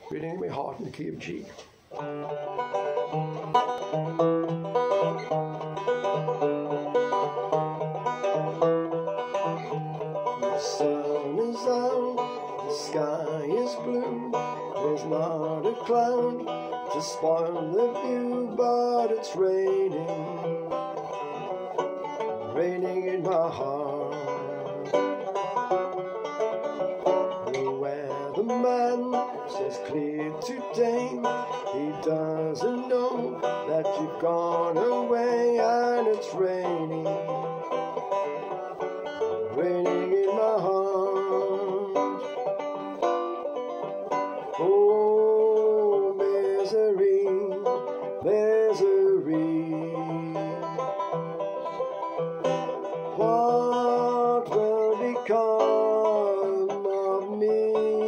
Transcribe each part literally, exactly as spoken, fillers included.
Reading in my heart in the key of G. The sun is out, the sky is blue. There's not a cloud to spoil the view, but it's raining, raining in my heart. The man says clear today, he doesn't know that you've gone away, and it's raining, raining in my heart. Oh, misery, misery, what will become of me?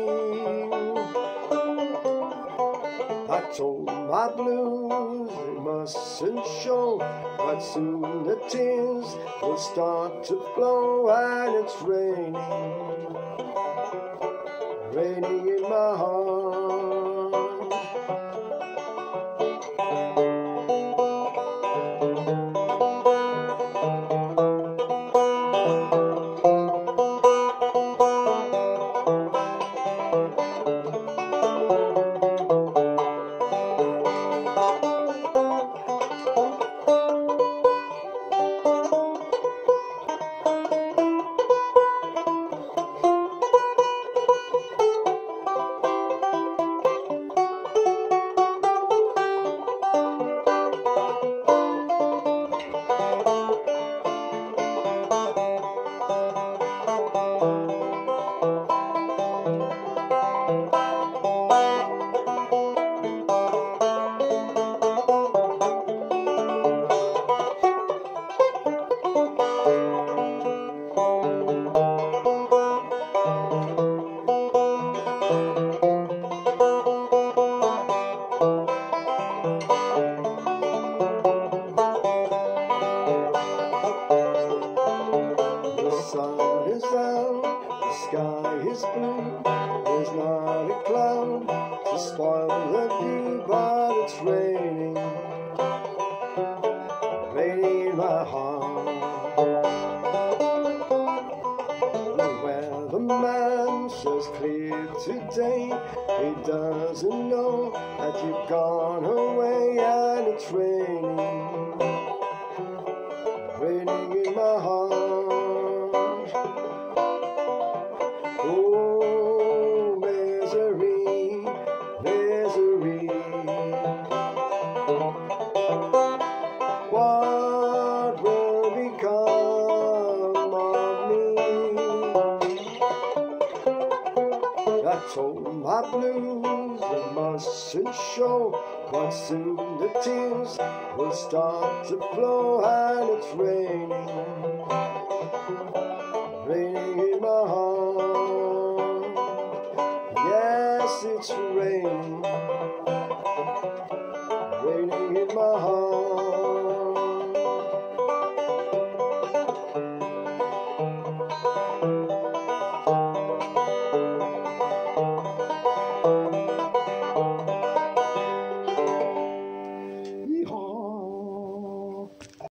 I told my blues they mustn't show, but soon the tears will start to flow, and it's raining, raining in my heart. The sun is out, the sky is blue. There's not a cloud to spoil the view, but it's raining, raining in my heart. The weatherman says clear today, he doesn't know that you've gone away, and it's raining, raining in my heart. Oh, misery, misery, what will become of me? I told my blues they mustn't show, but soon the tears will start to flow, and it's raining, raining in my heart. Yes, it's raining.